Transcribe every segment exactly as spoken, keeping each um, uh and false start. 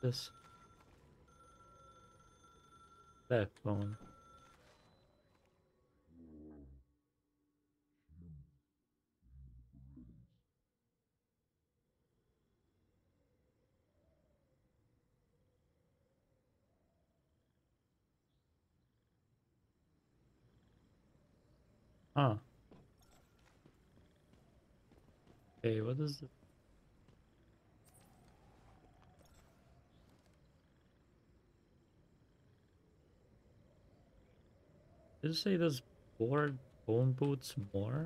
This backbone. Huh. Okay, what is it? Did you say there's four phone booths more?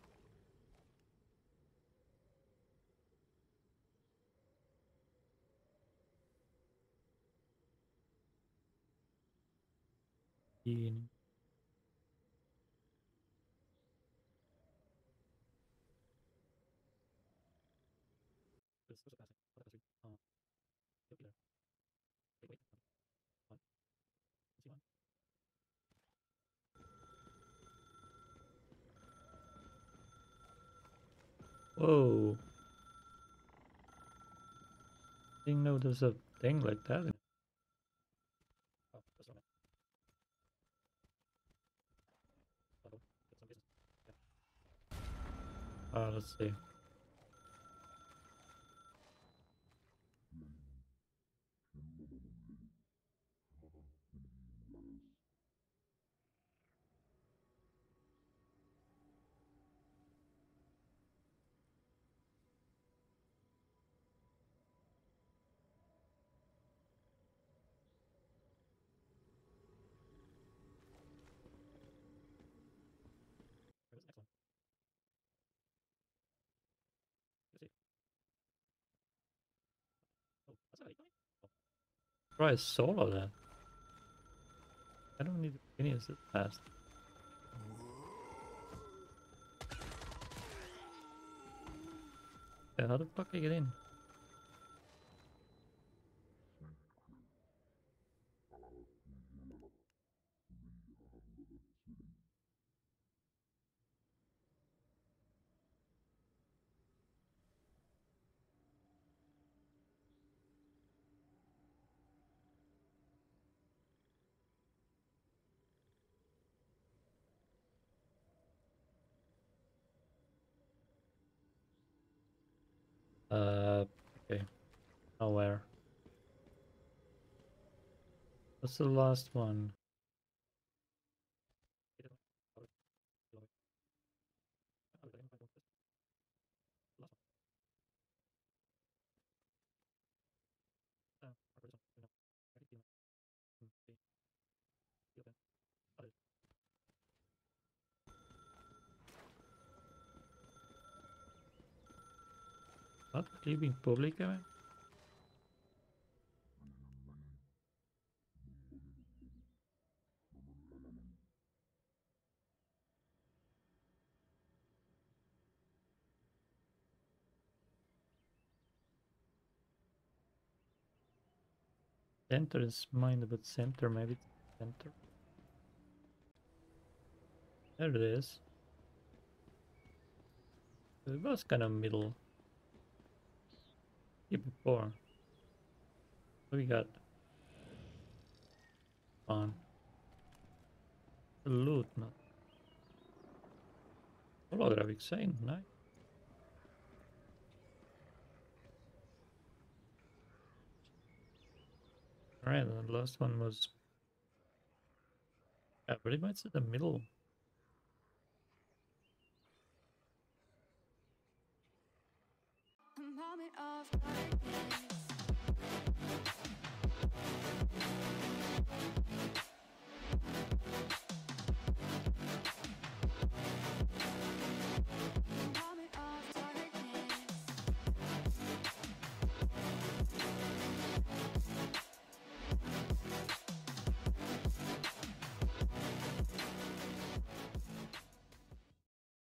In Whoa. Didn't know there's a thing like that. Uh, let's see. Try solo then. I don't need to finish it fast. Yeah, how the fuck I get in? Uh, okay. Nowhere. What's the last one? What? Leaving public, I mean? Center is mine, but center, maybe it's center. There it is. It was kind of middle. Yeah, before. What we got? On. Loot, not. Holographic sign, nice. Alright, the last one was. Yeah, pretty much in the middle. A moment of darkness.